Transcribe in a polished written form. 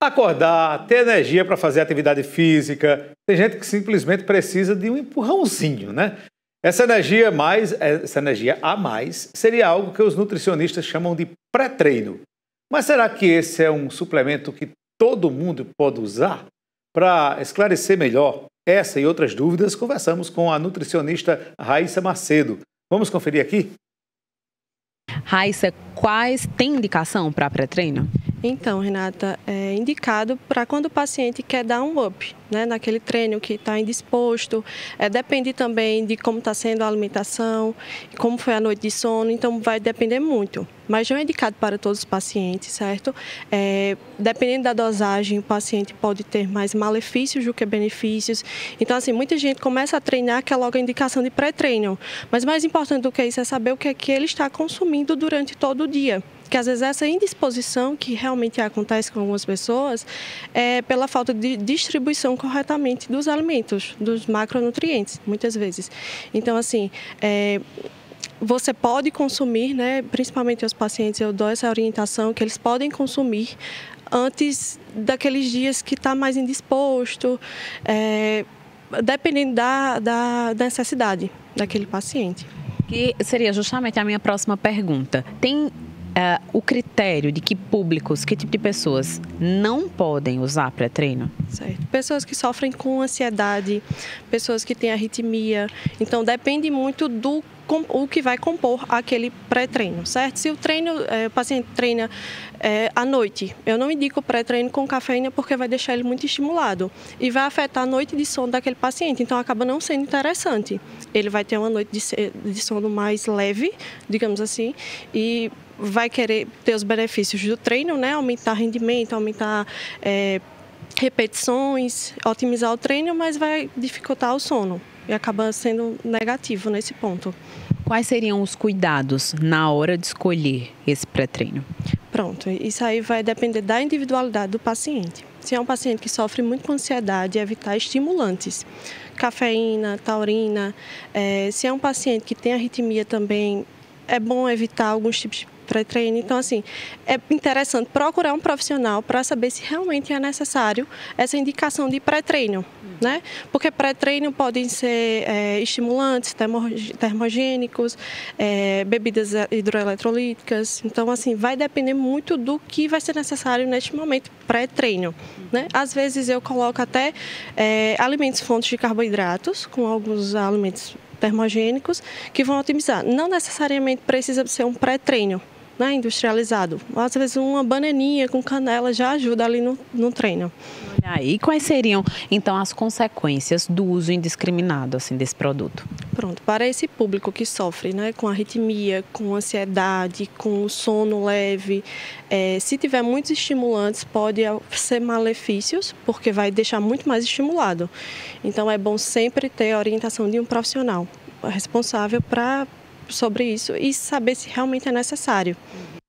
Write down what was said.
Acordar, ter energia para fazer atividade física. Tem gente que simplesmente precisa de um empurrãozinho, né? Essa energia a mais seria algo que os nutricionistas chamam de pré-treino. Mas será que esse é um suplemento que todo mundo pode usar? Para esclarecer melhor essa e outras dúvidas, conversamos com a nutricionista Raíssa Macedo. Vamos conferir aqui? Raíssa, tem indicação para pré-treino? Então, Renata, é indicado para quando o paciente quer dar um up, né, naquele treino que está indisposto. Depende também de como está sendo a alimentação, como foi a noite de sono, então vai depender muito. Mas não é indicado para todos os pacientes, certo? Dependendo da dosagem, o paciente pode ter mais malefícios do que benefícios. Então, assim, muita gente começa a treinar, que é logo a indicação de pré-treino. Mas mais importante do que isso é saber o que é que ele está consumindo durante todo o dia. Porque às vezes essa indisposição que realmente acontece com algumas pessoas é pela falta de distribuição corretamente dos alimentos, dos macronutrientes, muitas vezes. Então, assim, você pode consumir, né, principalmente os pacientes, eu dou essa orientação, que eles podem consumir antes daqueles dias que está mais indisposto, dependendo da necessidade daquele paciente. Que seria justamente a minha próxima pergunta. Tem o critério de que públicos, que tipo de pessoas não podem usar pré-treino? Certo. Pessoas que sofrem com ansiedade, pessoas que têm arritmia. Então, depende muito do o que vai compor aquele pré-treino, certo? Se o paciente treina à noite, eu não indico pré-treino com cafeína porque vai deixar ele muito estimulado e vai afetar a noite de sono daquele paciente, então acaba não sendo interessante. Ele vai ter uma noite de sono mais leve, digamos assim, e vai querer ter os benefícios do treino, né? Aumentar rendimento, aumentar repetições, otimizar o treino, mas vai dificultar o sono e acaba sendo negativo nesse ponto. Quais seriam os cuidados na hora de escolher esse pré-treino? Pronto, isso aí vai depender da individualidade do paciente. Se é um paciente que sofre muito com ansiedade, evitar estimulantes, cafeína, taurina. Se é um paciente que tem arritmia também, é bom evitar alguns tipos de pré-treino. Então, assim, é interessante procurar um profissional para saber se realmente é necessário essa indicação de pré-treino, né? Porque pré-treino podem ser estimulantes, termogênicos, bebidas hidroeletrolíticas. Então, assim, vai depender muito do que vai ser necessário neste momento pré-treino, né? Às vezes eu coloco até alimentos fontes de carboidratos com alguns alimentos termogênicos que vão otimizar. Não necessariamente precisa ser um pré-treino, né, industrializado. Às vezes uma bananinha com canela já ajuda ali no treino. Olha aí, quais seriam então as consequências do uso indiscriminado assim, desse produto? Pronto, para esse público que sofre, né, com arritmia, com ansiedade, com sono leve, se tiver muitos estimulantes, pode ser malefícios, porque vai deixar muito mais estimulado. Então é bom sempre ter a orientação de um profissional responsável sobre isso e saber se realmente é necessário.